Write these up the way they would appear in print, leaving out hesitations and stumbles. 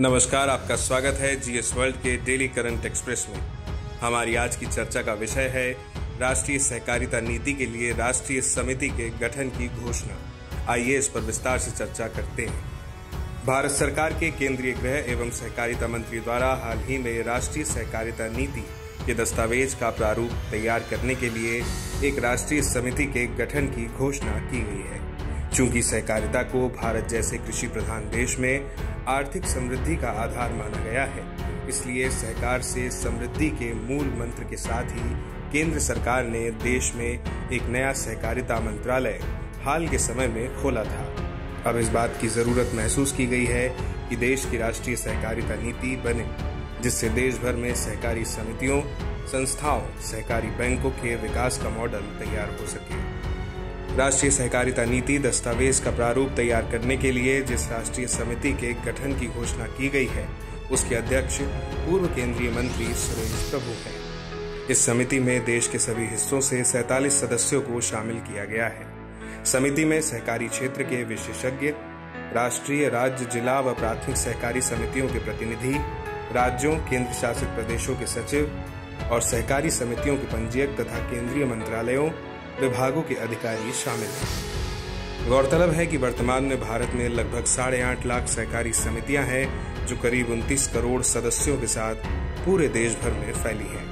नमस्कार, आपका स्वागत है जीएस वर्ल्ड के डेली करंट एक्सप्रेस में। हमारी आज की चर्चा का विषय है राष्ट्रीय सहकारिता नीति के लिए राष्ट्रीय समिति के गठन की घोषणा। आइए इस पर विस्तार से चर्चा करते हैं। भारत सरकार के केंद्रीय गृह एवं सहकारिता मंत्री द्वारा हाल ही में राष्ट्रीय सहकारिता नीति के दस्तावेज का प्रारूप तैयार करने के लिए एक राष्ट्रीय समिति के गठन की घोषणा की गई है। चूंकि सहकारिता को भारत जैसे कृषि प्रधान देश में आर्थिक समृद्धि का आधार माना गया है, इसलिए सहकार से समृद्धि के मूल मंत्र के साथ ही केंद्र सरकार ने देश में एक नया सहकारिता मंत्रालय हाल के समय में खोला था। अब इस बात की जरूरत महसूस की गई है कि देश की राष्ट्रीय सहकारिता नीति बने, जिससे देश भर में सहकारी समितियों, संस्थाओं, सहकारी बैंकों के विकास का मॉडल तैयार हो सके। राष्ट्रीय सहकारिता नीति दस्तावेज का प्रारूप तैयार करने के लिए जिस राष्ट्रीय समिति के गठन की घोषणा की गई है, उसके अध्यक्ष पूर्व केंद्रीय मंत्री सुरेश प्रभु हैं। इस समिति में देश के सभी हिस्सों से 47 सदस्यों को शामिल किया गया है। समिति में सहकारी क्षेत्र के विशेषज्ञ, राष्ट्रीय, राज्य, जिला व प्राथमिक सहकारी समितियों के प्रतिनिधि, राज्यों, केंद्र शासित प्रदेशों के सचिव और सहकारी समितियों के पंजीयक तथा केंद्रीय मंत्रालयों, विभागों के अधिकारी शामिल हैं। गौरतलब है कि वर्तमान में भारत में लगभग 8.5 लाख सहकारी समितियां हैं, जो करीब 29 करोड़ सदस्यों के साथ पूरे देश भर में फैली हैं।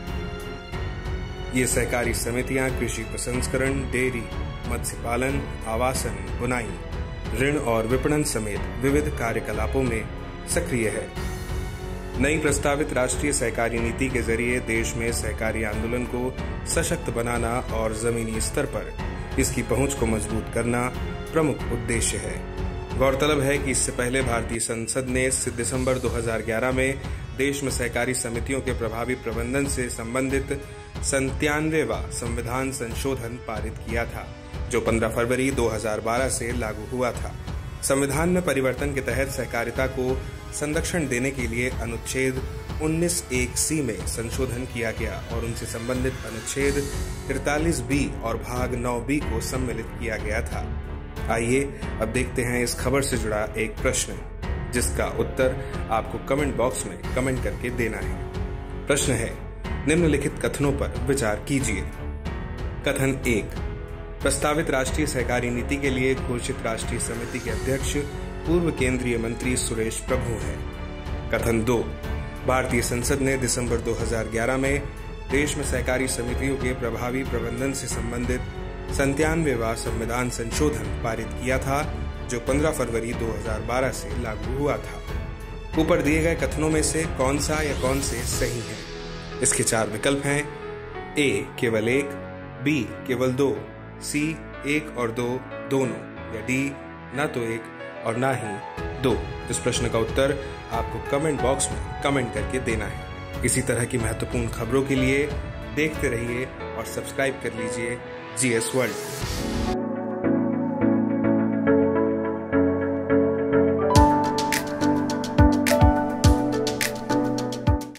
ये सहकारी समितियां कृषि प्रसंस्करण, डेयरी, मत्स्य पालन, आवासन, बुनाई, ऋण और विपणन समेत विविध कार्यकलापों में सक्रिय है। नई प्रस्तावित राष्ट्रीय सहकारी नीति के जरिए देश में सहकारी आंदोलन को सशक्त बनाना और जमीनी स्तर पर इसकी पहुंच को मजबूत करना प्रमुख उद्देश्य है। गौरतलब है कि इससे पहले भारतीय संसद ने दिसंबर 2011 में देश में सहकारी समितियों के प्रभावी प्रबंधन से संबंधित 97वां संविधान संशोधन पारित किया था, जो 15 फरवरी 2012 से लागू हुआ था। संविधान में परिवर्तन के तहत सहकारिता को संरक्षण देने के लिए अनुच्छेद 19(1)(c) में संशोधन किया गया और उनसे संबंधित अनुच्छेद 43(b) और भाग 9(b) को सम्मिलित किया गया था। आइए अब देखते हैं इस खबर से जुड़ा एक प्रश्न, जिसका उत्तर आपको कमेंट बॉक्स में कमेंट करके देना है। प्रश्न है, निम्नलिखित कथनों पर विचार कीजिए। कथन 1, प्रस्तावित राष्ट्रीय सहकारी नीति के लिए घोषित राष्ट्रीय समिति के अध्यक्ष पूर्व केंद्रीय मंत्री सुरेश प्रभु हैं। कथन 2, भारतीय संसद ने दिसंबर 2011 में देश में सहकारी समितियों के प्रभावी प्रबंधन से संबंधित 97वां संविधान संशोधन पारित किया था, जो 15 फरवरी 2012 से लागू हुआ था। ऊपर दिए गए कथनों में से कौन सा या कौन से सही है? इसके 4 विकल्प हैं। ए केवल 1, बी केवल 2, सी 1 और 2 दोनों, या डी न तो 1 और ना ही 2। इस प्रश्न का उत्तर आपको कमेंट बॉक्स में कमेंट करके देना है। इसी तरह की महत्वपूर्ण खबरों के लिए देखते रहिए और सब्सक्राइब कर लीजिए जीएस वर्ल्ड।